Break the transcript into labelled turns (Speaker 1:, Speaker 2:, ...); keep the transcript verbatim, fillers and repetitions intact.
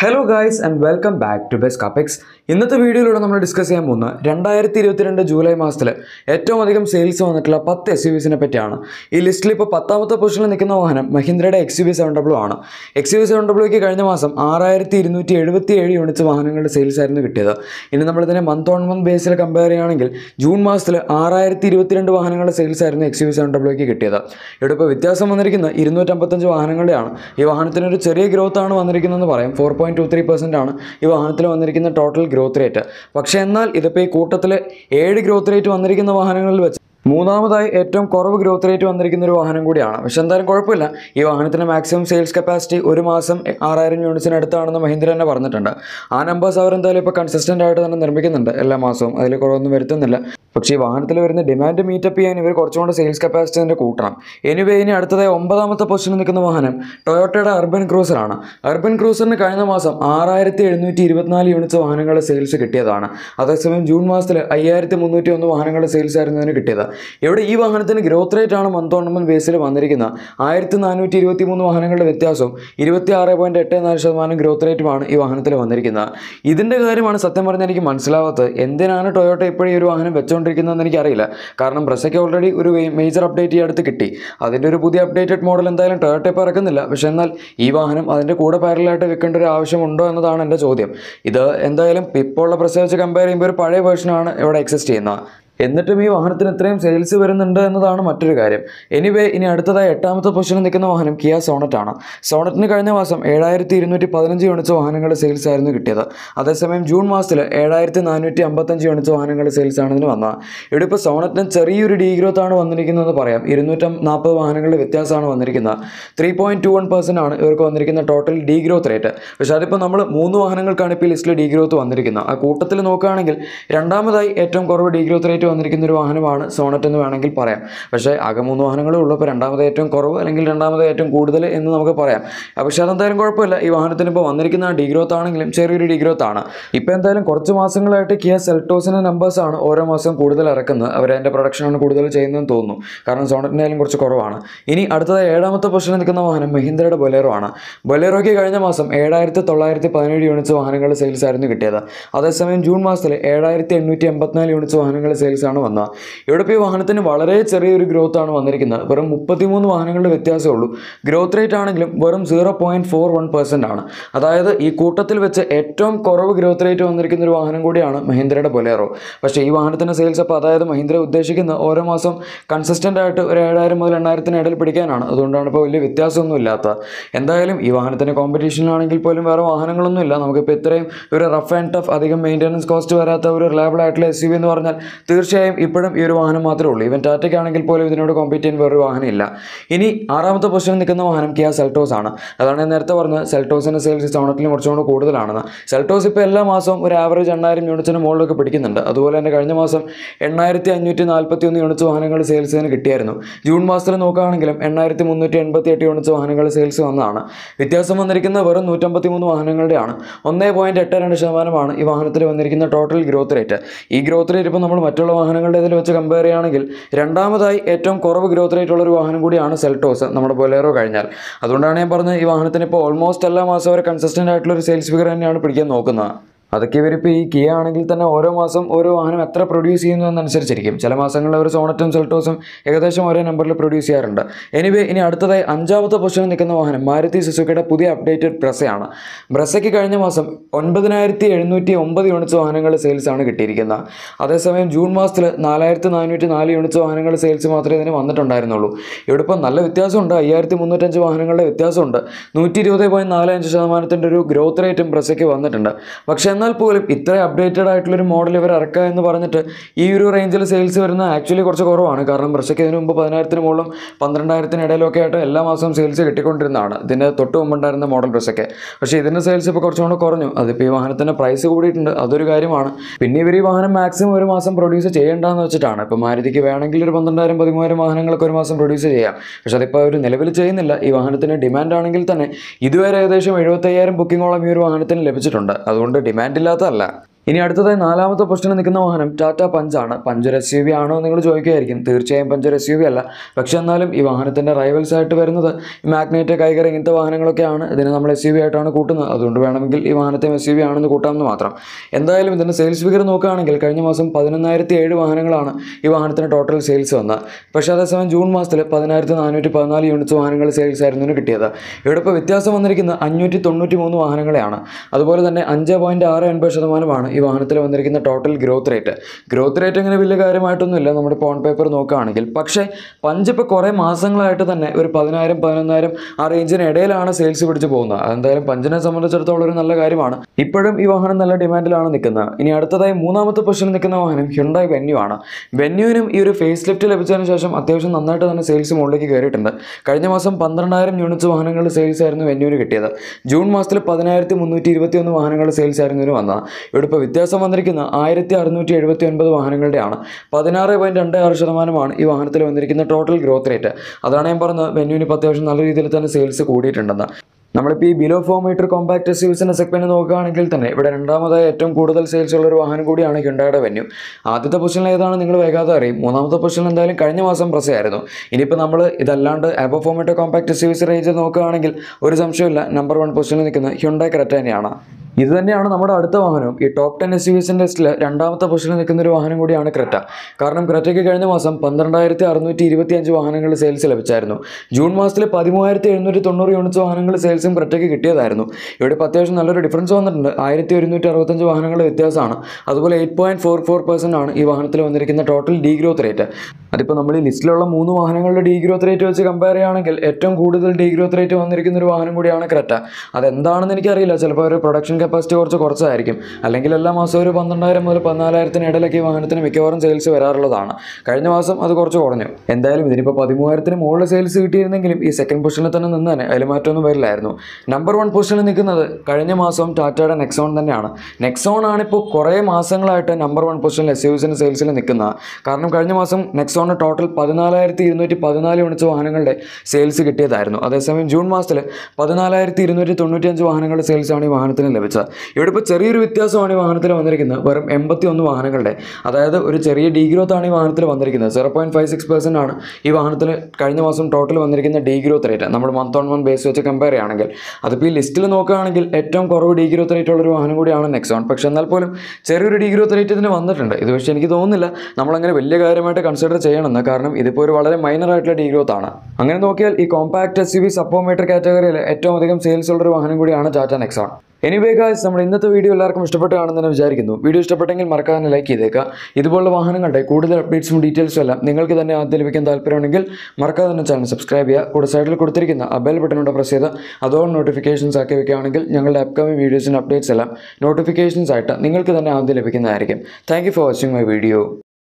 Speaker 1: Hello guys and welcome back to Best Capex. ഇന്നത്തെ വീഡിയോയിലൂടെ നമ്മൾ ഡിസ്കസ് ചെയ്യാൻ പോകുന്ന രണ്ടായിരത്തി ഇരുപത്തിരണ്ട് ജൂലൈ മാസത്തിൽ ഏറ്റവും അധികം സെയിൽസ് വന്നിട്ടുള്ള പത്ത് എസ് യു വിസിനെ പറ്റിയാണ്. ഈ ലിസ്റ്റിൽ ഇപ്പോൾ പത്താമത്തെ പൊസിഷനിൽ നിൽക്കുന്ന വാഹനം മഹീന്ദ്രയുടെ X U V seven W ആണ്. എക്സ് യു വി സെവൻ ഡബ്ല്യുക്ക് കഴിഞ്ഞ മാസം ആറായിരത്തി ഇരുന്നൂറ്റി എഴുപത്തി ഏഴ് യൂണിറ്റ്സ് വാഹനങ്ങളുടെ സെയിൽസ് ആയിരുന്നു കിട്ടിയത്. ഇനി നമ്മളിതിനെ മന്ത് ഓൺ മന്ത് ബേസിൽ കമ്പയർ ചെയ്യുകയാണെങ്കിൽ ജൂൺ മാസത്തിൽ ആറായിരത്തി ഇരുപത്തിരണ്ട് വാഹനങ്ങളുടെ സെയിൽസ് ആയിരുന്നു എക്സ് യു വി സെവൻ ഡബ്ല്യുക്ക് കിട്ടിയത്. ഇവിടെ ഇപ്പോൾ വ്യത്യാസം വന്നിരിക്കുന്ന ഇരുന്നൂറ്റമ്പത്തഞ്ച് വാഹനങ്ങളുടെയാണ്. ഈ വാഹനത്തിനൊരു ചെറിയ ഗ്രോത്ത് ആണ് വന്നിരിക്കുന്നതെന്ന് പറയാം. Four point two three percent ആണ് ഈ വാഹനത്തിൽ വന്നിരിക്കുന്ന ടോട്ടൽ ഗ്രോത്ത് റേറ്റ്. പക്ഷേ എന്നാൽ ഇതിപ്പോൾ ഈ കൂട്ടത്തിൽ ഏഴ് ഗ്രോത്ത് റേറ്റ് വന്നിരിക്കുന്ന വാഹനങ്ങളിൽ വെച്ച് മൂന്നാമതായി ഏറ്റവും കുറവ് ഗ്രോത്ത് റേറ്റ് വന്നിരിക്കുന്ന ഒരു വാഹനം കൂടിയാണ്. പക്ഷെ എന്തായാലും കുഴപ്പമില്ല. ഈ വാഹനത്തിന് മാക്സിമം സെയിൽസ് കപ്പാസിറ്റി ഒരു മാസം ആറായിരം യൂണിറ്റ്സിന് അടുത്താണെന്ന് മഹീന്ദ്ര തന്നെ പറഞ്ഞിട്ടുണ്ട്. ആ നമ്പേഴ്സ് അവർ എന്തായാലും ഇപ്പോൾ കൺസിസ്റ്റൻ്റ് ആയിട്ട് തന്നെ നിർമ്മിക്കുന്നുണ്ട് എല്ലാ മാസവും. അതിൽ കുറവൊന്നും വരുത്തുന്നില്ല. പക്ഷേ ഈ വാഹനത്തിൽ വരുന്ന ഡിമാൻഡ് മീറ്റപ്പ് ചെയ്യാൻ ഇവർ കുറച്ചുകൂടെ സെയിൽസ് കപ്പാസിറ്റി തന്നെ കൂട്ടണം. എനിവേ ഇനി അടുത്തതായി ഒമ്പതാമത്തെ പൊസിഷനിൽ നിൽക്കുന്ന വാഹനം ടൊയോട്ടയുടെ അർബൻ ക്രൂസറാണ്. അർബൻ ക്രൂസറിന് കഴിഞ്ഞ മാസം ആറായിരത്തി എഴുന്നൂറ്റി ഇരുപത്തിനാല് യൂണിറ്റ്സ് വാഹനങ്ങളുടെ സെയിൽസ് കിട്ടിയതാണ്. അതേസമയം ജൂൺ മാസത്തിൽ അയ്യായിരത്തി മുന്നൂറ്റി ഒന്ന് വാഹനങ്ങളുടെ സെയിൽസ് ആയിരുന്നു അതിന് കിട്ടിയത്. ഇവിടെ ഈ വാഹനത്തിന് ഗ്രോത്ത് റേറ്റ് ആണ് മന്ത് ഓൺ മന്ത് ബേസിൽ വന്നിരിക്കുന്നത്. ആയിരത്തി നാനൂറ്റി ഇരുപത്തി മൂന്ന് വാഹനങ്ങളുടെ വ്യത്യാസവും ഇരുപത്തി ആറ് പോയിന്റ് എട്ട് നാല് ശതമാനം ഗ്രോത്ത് റേറ്റുമാണ് ഈ വാഹനത്തിൽ വന്നിരിക്കുന്നത്. ഇതിൻ്റെ കാര്യമാണ് സത്യം പറഞ്ഞാൽ എനിക്ക് മനസ്സിലാവാത്തത്. എന്തിനാണ് ടൊയോട്ട ഇപ്പോഴും ഈ ഒരു വാഹനം വെച്ചുകൊണ്ടിരിക്കുന്നതെന്ന് എനിക്കറിയില്ല. കാരണം ബ്രെസയ്ക്ക് ഓൾറെഡി ഒരു മേജർ അപ്ഡേറ്റ് ഈ അടുത്ത് കിട്ടി. അതിൻ്റെ ഒരു പുതിയ അപ്ഡേറ്റഡ് മോഡൽ എന്തായാലും ടൊയോട്ട ഇപ്പോൾ ഇറക്കുന്നില്ല. പക്ഷേ എന്നാൽ ഈ വാഹനം അതിൻ്റെ കൂടെ പാരലായിട്ട് വെക്കേണ്ട ഒരു ആവശ്യമുണ്ടോ എന്നതാണ് എൻ്റെ ചോദ്യം. ഇത് എന്തായാലും ഇപ്പോൾ ഉള്ള ബ്രെസ വെച്ച് കമ്പയർ ചെയ്യുമ്പോൾ ഒരു പഴയ വേർഷനാണ് ഇവിടെ എക്സിസ്റ്റ് ചെയ്യുന്നത്. എന്നിട്ടും ഈ വാഹനത്തിന് ഇത്രയും സെയിൽസ് വരുന്നുണ്ട് എന്നതാണ് മറ്റൊരു കാര്യം. എനിവേ ഇനി അടുത്തതായി എട്ടാമത്തെ പൊസിഷനിൽ നിൽക്കുന്ന വാഹനം കിയ സോണറ്റ് ആണ്. സോണറ്റിന് കഴിഞ്ഞ മാസം ഏഴായിരത്തി ഇരുന്നൂറ്റി പതിനഞ്ച് യൂണിറ്റ്സ് വാഹനങ്ങളുടെ സെയിൽസ് ആയിരുന്നു കിട്ടിയത്. അതേസമയം ജൂൺ മാസത്തിൽ ഏഴായിരത്തി നാനൂറ്റി അമ്പത്തഞ്ച് യൂണിറ്റ്സ് വാഹനങ്ങളുടെ സെയിൽസ് ആണ് ഇതിന് വന്നത്. ഇവിടെ ഇപ്പോൾ സോണറ്റിന് ചെറിയൊരു ഡീഗ്രോത്ത് ആണ് വന്നിരിക്കുന്നതെന്ന് പറയാം. ഇരുന്നൂറ്റി നാൽപ്പത് വാഹനങ്ങളുടെ വ്യത്യാസമാണ് വന്നിരിക്കുന്നത്. Three point two one percent ആണ് ഇവർക്ക് വന്നിരിക്കുന്ന ടോട്ടൽ ഡീഗ്രോത്ത് റേറ്റ്. പക്ഷേ അതിപ്പോൾ നമ്മൾ മൂന്ന് വാഹനങ്ങൾക്കാണ് ഇപ്പോൾ ഈ ലിസ്റ്റിൽ ഡീഗ്രോത്ത് വന്നിരിക്കുന്നത്. ആ കൂട്ടത്തിൽ നോക്കുകയാണെങ്കിൽ രണ്ടാമതായി ഏറ്റവും കുറവ് ഡീഗ്രോത്ത് റേറ്റ് വന്നിരിക്കുന്ന ഒരു വാഹനമാണ് സോണറ്റ് എന്ന് വേണമെങ്കിൽ പറയാം. പക്ഷേ ആകെ മൂന്ന് വാഹനങ്ങളേ ഉള്ളൂ. ഇപ്പോൾ രണ്ടാമത് ഏറ്റവും കുറവ് അല്ലെങ്കിൽ രണ്ടാമത് ഏറ്റവും കൂടുതൽ എന്ന് നമുക്ക് പറയാം. പക്ഷേ അതെന്തായാലും കുഴപ്പമില്ല. ഈ വാഹനത്തിന് ഇപ്പോൾ വന്നിരിക്കുന്ന ഡീഗ്രോത്ത് ആണെങ്കിലും ചെറിയൊരു ഡീഗ്രോത്ത് ആണ്. ഇപ്പോൾ എന്തായാലും കുറച്ച് മാസങ്ങളായിട്ട് കിയ സെൽട്ടോസിൻ്റെ നമ്പേഴ്സാണ് ഓരോ മാസം കൂടുതൽ ഇറക്കുന്നത്. അവരതിൻ്റെ പ്രൊഡക്ഷനാണ് കൂടുതൽ ചെയ്യുന്നതെന്ന് തോന്നുന്നു. കാരണം സോണറ്റിനായാലും കുറച്ച് കുറവാണ്. ഇനി അടുത്തത് ഏഴാമത്തെ പൊസിഷനിൽ നിൽക്കുന്ന വാഹനം മഹീന്ദ്രയുടെ ബൊലേറോ ആണ്. ബൊലേറോയ്ക്ക് കഴിഞ്ഞ മാസം ഏഴായിരത്തി തൊള്ളായിരത്തി പതിനേഴ് യൂണിറ്റ്സ് വാഹനങ്ങളുടെ സെയിൽസ് ആയിരുന്നു കിട്ടിയത്. അതേസമയം ജൂൺ മാസത്തിൽ ഏഴായിരത്തി എണ്ണൂറ്റി എൺപത്തിനാല് യൂണിറ്റ്സ് വാഹനങ്ങളുടെ സെയിൽസ് ആണ് വന്നത്. ഇവിടെ ഇപ്പോൾ ഈ വാഹനത്തിന് വളരെ ചെറിയൊരു ഗ്രോത്ത് ആണ് വന്നിരിക്കുന്നത്. വെറും മുപ്പത്തിമൂന്ന് വാഹനങ്ങളുടെ വ്യത്യാസമേ ഉള്ളൂ. ഗ്രോത്ത് റേറ്റ് ആണെങ്കിലും വെറും zero point four one percent ആണ്. അതായത് ഈ കൂട്ടത്തിൽ വെച്ച് ഏറ്റവും കുറവ് ഗ്രോത്ത് റേറ്റ് വന്നിരിക്കുന്ന ഒരു വാഹനം കൂടിയാണ് മഹീന്ദ്രയുടെ ബൊലേറോ. പക്ഷേ ഈ വാഹനത്തിൻ്റെ സെയിൽസ് അപ്പോൾ അതായത് മഹീന്ദ്ര ഉദ്ദേശിക്കുന്ന ഓരോ മാസം കൺസിസ്റ്റൻ്റ് ആയിട്ട് ഒരു ഏഴായിരം മുതൽ എണ്ണായിരത്തിന് ഇടയിൽ പിടിക്കാനാണ്. അതുകൊണ്ടാണ് ഇപ്പോൾ വലിയ വ്യത്യാസമൊന്നും ഇല്ലാത്തത്. എന്തായാലും ഈ വാഹനത്തിൻ്റെ കോമ്പറ്റീഷനിലാണെങ്കിൽ പോലും വേറെ വാഹനങ്ങളൊന്നും ഇല്ല. നമുക്കിപ്പോൾ ഇത്രയും ഒരു റഫ് ആൻഡ് ടഫ് അധികം മെയിൻ്റനൻസ് കോസ്റ്റ് വരാത്ത ഒരു റിലയബിൾ ആയിട്ടുള്ള എസ് യു വി എന്ന് പറഞ്ഞാൽ തീർച്ചയായും ഇപ്പോഴും ഈ ഒരു വാഹനം മാത്രമേ ഉള്ളൂ. ഈവൻ ടാറ്റയ്ക്കാണെങ്കിൽ പോലും ഇതിനോട് കോമ്പീറ്റ് ചെയ്യാൻ വേറൊരു വാഹനം ഇല്ല. ഇനി ആറാമത്തെ പൊസിഷനിൽ നിൽക്കുന്ന വാഹനം കിയ സെൽട്ടോസ് ആണ്. അതാണ് ഞാൻ നേരത്തെ പറഞ്ഞത് സെൽട്ടോസിൻ്റെ സെയിൽസ് സോണറ്റിലും കുറച്ചുകൂടി കൂടുതലാണെന്ന്. സെൽട്ടോസ് ഇപ്പോൾ എല്ലാ മാസവും ഒരു ആവറേജ് എണ്ണായിരം യൂണിറ്റ്സിന് മുകളിലൊക്കെ പിടിക്കുന്നുണ്ട്. അതുപോലെ തന്നെ കഴിഞ്ഞ മാസം എണ്ണായിരത്തി അഞ്ഞൂറ്റി നാൽപ്പത്തി ഒന്ന് യൂണിറ്റ്സ് വാഹനങ്ങൾ സെയിൽസിന് കിട്ടിയായിരുന്നു. ജൂൺ മാസത്തിൽ നോക്കുകയാണെങ്കിലും എണ്ണായിരത്തി മുന്നൂറ്റി എൺപത്തി എട്ട് യൂണിറ്റ്സ് വാഹനങ്ങൾ സെയിൽസ് വന്നതാണ്. വ്യത്യാസം വന്നിരിക്കുന്ന വെറും നൂറ്റമ്പത്തി മൂന്ന് വാഹനങ്ങളുടെയാണ്. ഒന്നേ പോയിന്റ് എട്ട് രണ്ട് ശതമാനമാണ് ഈ വാഹനത്തിൽ വന്നിരിക്കുന്ന ടോട്ടൽ ഗ്രോത്ത് റേറ്റ്. ഈ ഗ്രോത്ത് റേറ്റ് ഇപ്പോൾ നമ്മൾ മറ്റുള്ള വാഹനങ്ങളുടെ ഇതിൽ വെച്ച് കമ്പയർ ചെയ്യുകയാണെങ്കിൽ രണ്ടാമതായി ഏറ്റവും കുറവ് ഗ്രോത്ത് റേറ്റ് ഉള്ള ഒരു വാഹനം കൂടിയാണ് സെൽട്ടോസ് നമ്മുടെ ബൊലേറോ കഴിഞ്ഞാൽ. അതുകൊണ്ടാണ് ഞാൻ പറഞ്ഞത് ഈ വാഹനത്തിന് ഇപ്പോൾ ഓൾമോസ്റ്റ് എല്ലാ മാസവും ഒരു കൺസിസ്റ്റൻ്റ് ആയിട്ടുള്ള ഒരു സെയിൽസ് ഫിഗർ തന്നെയാണ് പിടിക്കാൻ നോക്കുന്നത്. അതൊക്കെ ഇവരിപ്പോൾ ഈ കിയ ആണെങ്കിൽ തന്നെ ഓരോ മാസം ഓരോ വാഹനം എത്ര പ്രൊഡ്യൂസ് ചെയ്യുന്നു എന്നനുസരിച്ചിരിക്കും. ചില മാസങ്ങളിൽ അവർ സോണറ്റും സെൽട്ടോസും ഏകദേശം ഒരേ നമ്പറിൽ പ്രൊഡ്യൂസ് ചെയ്യാറുണ്ട്. എനിവേ ഇനി അടുത്തതായി അഞ്ചാമത്തെ പൊസിഷനിൽ നിൽക്കുന്ന വാഹനം മാരുതി സുസുക്കിയുടെ പുതിയ അപ്ഡേറ്റഡ് ബ്രെസയാണ്. ബ്രെസയ്ക്ക് കഴിഞ്ഞ മാസം ഒൻപതിനായിരത്തി എഴുന്നൂറ്റി ഒമ്പത് യൂണിറ്റ്സ് വാഹനങ്ങളുടെ സെയിൽസ് ആണ് കിട്ടിയിരിക്കുന്നത്. അതേസമയം ജൂൺ മാസത്തിൽ നാലായിരത്തി നാനൂറ്റി നാല് യൂണിറ്റ്സ് വാഹനങ്ങളുടെ സെയിൽസ് മാത്രമേ ഇതിന് വന്നിട്ടുണ്ടായിരുന്നുള്ളൂ. ഇവിടെ ഇപ്പോൾ നല്ല വ്യത്യാസമുണ്ട്. അയ്യായിരത്തി മുന്നൂറ്റഞ്ച് വാഹനങ്ങളുടെ വ്യത്യാസമുണ്ട്. നൂറ്റി ഇരുപത് പോയിന്റ് നാല് അഞ്ച് ശതമാനത്തിൻ്റെ ഒരു ഗ്രോത്ത് റേറ്റും ബ്രെസയ്ക്ക് വന്നിട്ടുണ്ട്. പക്ഷേ എന്നാൽ പോലും ഇത്ര അപ്ഡേറ്റഡ് ആയിട്ടുള്ളൊരു മോഡൽ ഇവർ ഇറക്കുക എന്ന് പറഞ്ഞിട്ട് ഈ ഒരു റേഞ്ചിൽ സെയിൽസ് വരുന്ന ആക്ച്വലി കുറച്ച് കുറവാണ്. കാരണം ബ്രെസയ്ക്ക് ഇതിന് മുമ്പ് പതിനായിരത്തിന് മുകളിലും പന്ത്രണ്ടായിരത്തിന് ഇടയിലൊക്കെ ആയിട്ട് എല്ലാ മാസവും സെയിൽസ് കിട്ടിക്കൊണ്ടിരുന്നതാണ് ഇതിന് തൊട്ട് മുമ്പുണ്ടായിരുന്ന മോഡൽ ബ്രെസയ്ക്ക്. പക്ഷേ ഇതിൻ്റെ സെയിൽസ് ഇപ്പോൾ കുറച്ചുകൂടെ കുറഞ്ഞു. അതിപ്പോൾ ഈ വാഹനത്തിൻ്റെ പ്രൈസ് കൂടിയിട്ടുണ്ട്, അതൊരു കാര്യമാണ്. പിന്നെ ഇവർ ഈ വാഹനം മാക്സിമം ഒരു മാസം പ്രൊഡ്യൂസ് ചെയ്യേണ്ടതെന്ന് വെച്ചിട്ടാണ്. ഇപ്പോൾ മാരുതിക്ക് വേണമെങ്കിൽ ഒരു പന്ത്രണ്ടായിരം പതിമൂവായിരം വാഹനങ്ങളൊക്കെ ഒരു മാസം പ്രൊഡ്യൂസ് ചെയ്യാം. പക്ഷേ അതിപ്പോൾ അവർ നിലവിൽ ചെയ്യുന്നില്ല. ഈ വാഹനത്തിന് ഡിമാൻഡ് ആണെങ്കിൽ തന്നെ ഇതുവരെ ഏകദേശം എഴുപത്തയ്യായിരം ബുക്കിങ്ങോളം ഈ ഒരു വാഹനത്തിന് ലഭിച്ചിട്ടുണ്ട്. അതുകൊണ്ട് ഡിമാൻഡ് ഇല്ലാത്തതല്ല. ഇനി അടുത്തതായി നാലാമത്തെ പൊസിഷനിൽ നിൽക്കുന്ന വാഹനം ടാറ്റ പഞ്ചാണ്. പഞ്ച് ഒരു എസ് യു വി ആണോ നിങ്ങൾ ചോദിക്കുമായിരിക്കും. തീർച്ചയായും പഞ്ച് ഒരു എസ് യു വി അല്ല. പക്ഷേ എന്നാലും ഈ വാഹനത്തിൻ്റെ റൈവൽസ് ആയിട്ട് വരുന്നത് മാഗ്നൈറ്റ്, കൈഗർ ഇങ്ങനത്തെ വാഹനങ്ങളൊക്കെയാണ്. ഇതിനെ നമ്മൾ എസ് യു വി ആയിട്ടാണ് കൂട്ടുന്നത്. അതുകൊണ്ട് വേണമെങ്കിൽ ഈ വാഹനത്തെ എസ് യു വി ആണെന്ന് കൂട്ടാമെന്ന് മാത്രം. എന്തായാലും ഇതിൻ്റെ സെയിൽസ് ഫിഗർ നോക്കുകയാണെങ്കിൽ കഴിഞ്ഞ മാസം പതിനൊന്നായിരത്തി ഏഴ് വാഹനങ്ങളാണ് ഈ വാഹനത്തിന് ടോട്ടൽ സെയിൽസ് വന്നത്. പക്ഷേ അതേസമയം ജൂൺ മാസത്തിൽ പതിനായിരത്തി നാനൂറ്റി പതിനാല് യൂണിറ്റ്സ് വാഹനങ്ങൾ സെയിൽസ് ആയിരുന്നു കിട്ടിയത്. ഇവിടെ ഇപ്പോൾ വ്യത്യാസം വന്നിരിക്കുന്ന അഞ്ഞൂറ്റി തൊണ്ണൂറ്റി മൂന്ന് വാഹനങ്ങളെയാണ്. അതുപോലെ തന്നെ അഞ്ച് പോയിൻറ്റ് ആറ് എൺപത് ശതമാനമാണ് ഈ വാഹനത്തിൽ വന്നിരിക്കുന്ന total growth rate. Growth rate അങ്ങനെ വലിയ കാര്യമായിട്ടൊന്നുമില്ല നമ്മുടെ ഓൺ പേപ്പർ നോക്കുകയാണെങ്കിൽ. പക്ഷേ പഞ്ച് ഇപ്പോൾ കുറേ മാസങ്ങളായിട്ട് തന്നെ ഒരു പതിനായിരം പതിനൊന്നായിരം ആ റേഞ്ചിന് ഇടയിലാണ് സെയിൽസ് പിടിച്ച് പോകുന്നത്. അതെന്തായാലും പഞ്ചിനെ സംബന്ധിച്ചിടത്തോളം ഒരു നല്ല കാര്യമാണ്. ഇപ്പോഴും ഈ വാഹനം നല്ല ഡിമാൻഡിലാണ് നിൽക്കുന്നത്. ഇനി അടുത്തതായി മൂന്നാമത്തെ പൊസിഷനിൽ നിൽക്കുന്ന വാഹനം ഹ്യുണ്ടായി വെന്യൂ ആണ്. വെന്യൂവിനും ഈ ഒരു ഫേസ് ലിഫ്റ്റ് ലഭിച്ചതിന് ശേഷം അത്യാവശ്യം നന്നായിട്ട് തന്നെ സെയിൽസ് മുകളിലേക്ക് കയറിയിട്ടുണ്ട്. കഴിഞ്ഞ മാസം പന്ത്രണ്ടായിരം യൂണിറ്റ്സ് വാഹനങ്ങളുടെ സെയിൽസ് ആയിരുന്നു വെന്യൂവിന് കിട്ടിയത്. ജൂൺ മാസത്തിൽ പതിനായിരത്തി മുന്നൂറ്റി ഇരുപത്തി ഒന്ന് വാഹനങ്ങളുടെ സെയിൽസ് ആയിരുന്നു ഇതിന് വന്നത്. ഇവിടെ ഇപ്പോൾ വ്യത്യാസം വന്നിരിക്കുന്ന ആയിരത്തി അറുന്നൂറ്റി എഴുപത്തി ഒൻപത് വാഹനങ്ങളുടെയാണ്. പതിനാറ് പോയിൻറ്റ് രണ്ട് ആറ് ശതമാനമാണ് ഈ വാഹനത്തിൽ വന്നിരിക്കുന്ന ടോട്ടൽ ഗ്രോത്ത് റേറ്റ്. അതാണ് ഞാൻ പറഞ്ഞത് വെന്യൂവിന് ഇപ്പോൾ അത്യാവശ്യം നല്ല രീതിയിൽ തന്നെ സെയിൽസ് കൂടിയിട്ടുണ്ടെന്ന്. നമ്മളിപ്പോൾ ഈ below four metre compact S U വിസിൻ്റെ സെഗ്മെൻറ്റ് നോക്കുകയാണെങ്കിൽ തന്നെ ഇവിടെ രണ്ടാമതായി ഏറ്റവും കൂടുതൽ സെയിൽസ് ഉള്ള ഒരു വാഹനം കൂടിയാണ് ഹ്യുണ്ടായുടെ വെന്യൂ. ആദ്യത്തെ പൊസിഷനിൽ ഏതാണ് നിങ്ങൾ വേഗാതെ അറിയും. മൂന്നാമത്തെ പൊസിഷനിൽ എന്തായാലും കഴിഞ്ഞ മാസം Brezza ആയിരുന്നു. ഇനിയിപ്പോൾ നമ്മൾ ഇതല്ലാണ്ട് above four metre compact S U Vs range നോക്കുകയാണെങ്കിൽ ഒരു സംശയമില്ല നമ്പർ വൺ പൊസിഷനിൽ നിൽക്കുന്ന ഹ്യുണ്ടായി ക്രെറ്റ തന്നെയാണ്. ഇത് തന്നെയാണ് നമ്മുടെ അടുത്ത വാഹനവും. ഈ ടോപ്പ് ടെൻ എസ് യു വിസിൻ്റെ ലിസ്റ്റിൽ രണ്ടാമത്തെ പൊസിഷനിൽ നിൽക്കുന്ന ഒരു വാഹനം കൂടിയാണ് ക്രെറ്റ. കാരണം ക്രെറ്റയ്ക്ക് കഴിഞ്ഞ മാസം പന്ത്രണ്ടായിരത്തി അറുന്നൂറ്റി ഇരുപത്തി അഞ്ച് വാഹനങ്ങൾ സെയിൽസ് ലഭിച്ചായിരുന്നു. ജൂൺ മാസത്തിൽ പതിമൂവായിരത്തി എഴുന്നൂറ്റി തൊണ്ണൂറ് യൂണിറ്റ്സ് വാഹനങ്ങൾ സെയിൽസും ക്രെറ്റയ്ക്ക് കിട്ടിയതായിരുന്നു. ഇവിടെ ഇപ്പോൾ അത്യാവശ്യം നല്ലൊരു ഡിഫറൻസ് വന്നിട്ടുണ്ട്. ആയിരത്തി ഒരുന്നൂറ്റി അറുപത്തഞ്ച് വാഹനങ്ങളുടെ വ്യത്യാസമാണ്. അതുപോലെ eight point four four percent ആണ് ഈ വാഹനത്തിൽ വന്നിരിക്കുന്ന ടോട്ടൽ ഡീ ഗ്രോത്ത് റേറ്റ്. അതിപ്പോൾ നമ്മൾ ഈ ലിസ്റ്റിലുള്ള മൂന്ന് വാഹനങ്ങളുടെ ഡീ ഗ്രോത്ത് റേറ്റ് വെച്ച് കമ്പയർ ചെയ്യുകയാണെങ്കിൽ ഏറ്റവും കൂടുതൽ ഡീ ഗ്രോത്ത് റേറ്റ് വന്നിരിക്കുന്ന ഒരു വാഹനം കൂടിയാണ് ക്രെറ്റ. അതെന്താണെന്ന് എനിക്കറിയില്ല. ചിലപ്പോൾ ഒരു പ്രൊഡക്ഷൻ കപ്പാസിറ്റി കുറച്ച് കുറച്ചായിരിക്കും. അല്ലെങ്കിൽ എല്ലാ മാസവും ഒരു പന്ത്രണ്ടായിരം മുതൽ പതിനാലായിരത്തിന് ഇടയിലൊക്കെ ഈ വാഹനത്തിന് മിക്കവാറും സെയിൽസ് വരാറുള്ളതാണ്. കഴിഞ്ഞ മാസം അത് കുറച്ച് കുറഞ്ഞു. എന്തായാലും ഇതിനിപ്പോൾ പതിമൂവായിരത്തിന് മുകളിൽ സെയിൽസ് കിട്ടിയിരുന്നെങ്കിലും ഈ സെക്കൻഡ് പൊസിഷനിൽ തന്നെ നിന്ന് തന്നെ അതിൽ മാറ്റമൊന്നും വരില്ലായിരുന്നു. നമ്പർ വൺ പൊസിഷനിൽ നിൽക്കുന്നത് കഴിഞ്ഞ മാസം ടാറ്റയുടെ നെക്സോൺ തന്നെയാണ്. നെക്സോൺ ആണിപ്പോൾ കുറേ മാസങ്ങളായിട്ട് നമ്പർ വൺ പൊസിഷനിൽ എസ് യു വിസിൻ്റെ സെയിൽസിൽ നിൽക്കുന്നത്. കാരണം കഴിഞ്ഞ മാസം നെക്സോണിന് ടോട്ടൽ പതിനാലായിരത്തി ഇരുന്നൂറ്റി പതിനാല് യൂണിറ്റ്സ് വാഹനങ്ങളുടെ സെയിൽസ് കിട്ടിയതായിരുന്നു. അതേസമയം ജൂൺ മാസത്തിൽ പതിനാലായിരത്തി ഇരുന്നൂറ്റി തൊണ്ണൂറ്റി അഞ്ച് വാഹനങ്ങളുടെ സെയിൽസാണ് ഈ വാഹനത്തിന് ലഭിച്ചത്. ഇവിടെ ഇപ്പോൾ ചെറിയൊരു വ്യത്യാസമാണ് ഈ വാഹനത്തിൽ വന്നിരിക്കുന്നത്. വെറും എൺപത്തി ഒന്ന് വാഹനങ്ങളുടെ, അതായത് ഒരു ചെറിയ ഡീ ഗ്രോത്ത് ആണ് ഈ വാഹനത്തിൽ വന്നിരിക്കുന്നത്. Zero point five six percent ആണ് ഈ വാഹനത്തിൽ കഴിഞ്ഞ മാസം ടോട്ടൽ വന്നിരിക്കുന്ന ഡീ ഗ്രോത്ത് റേറ്റ്. നമ്മൾ മന്ത് ഓൺ മന്ത് ബേസ് വെച്ച് കമ്പയർ ചെയ്യുകയാണെങ്കിൽ അതിപ്പോൾ ഈ ലിസ്റ്റിൽ നോക്കുകയാണെങ്കിൽ ഏറ്റവും കുറവ് ഡീ ഗ്രോത്ത് റേറ്റ് ഉള്ളൊരു വാഹനം കൂടിയാണ് നെക്സോൺ. പക്ഷേ എന്നാൽ പോലും ചെറിയൊരു ഡീ ഗ്രോത്ത് റേറ്റ് ഇതിന് വന്നിട്ടുണ്ട്. ഇത് പക്ഷേ എനിക്ക് തോന്നുന്നില്ല നമ്മളങ്ങനെ വലിയ കാര്യമായിട്ട് കൺസിഡർ ചെയ്യണമെന്ന്. കാരണം ഇതിപ്പോൾ ഒരു വളരെ മൈനർ ആയിട്ടുള്ള ഡീ ഗ്രോത്ത് ആണ്. അങ്ങനെ നോക്കിയാൽ ഈ compact S U V sub four metre കാറ്റഗറിയിൽ ഏറ്റവും അധികം സെയിൽസ് ഉള്ളൊരു വാഹനം കൂടിയാണ് ടാറ്റ നെക്സോൺ. എനിവേ ഗായ്സ്, നമ്മുടെ ഇന്നത്തെ വീഡിയോ എല്ലാവർക്കും ഇഷ്ടപ്പെട്ടു കാണുന്നതെന്ന് വിചാരിക്കുന്നു. വീഡിയോ ഇഷ്ടപ്പെട്ടെങ്കിൽ മറക്കാതെ ലൈക്ക് ചെയ്തേക്കുക. ഇതുപോലുള്ള വാഹനങ്ങളുടെ കൂടുതൽ അപ്ഡേറ്റ്സും ഡീറ്റെയിൽസും എല്ലാം നിങ്ങൾക്ക് തന്നെ ആദ്യം ലഭിക്കാൻ താല്പര്യമുണ്ടെങ്കിൽ മറക്കാതെ തന്നെ ചാനൽ സബ്സ്ക്രൈബ് ചെയ്യുക. കൂടെ സൈഡിൽ കൊടുത്തിരിക്കുന്ന ആ ബെൽ ബട്ടനോട് പ്രസ് ചെയ്ത് അതോടെ നോട്ടിഫിക്കേഷൻസ് ആക്കി വയ്ക്കുകയാണെങ്കിൽ ഞങ്ങളുടെ അപ്കമിംഗ് വീഡിയോസിൻ്റെ അപ്ഡേറ്റ്സ് എല്ലാം നോട്ടിഫിക്കേഷൻസ് ആയിട്ട് നിങ്ങൾക്ക് തന്നെ ആദ്യം ലഭിക്കുന്നതായിരിക്കും. Thank you for watching my video.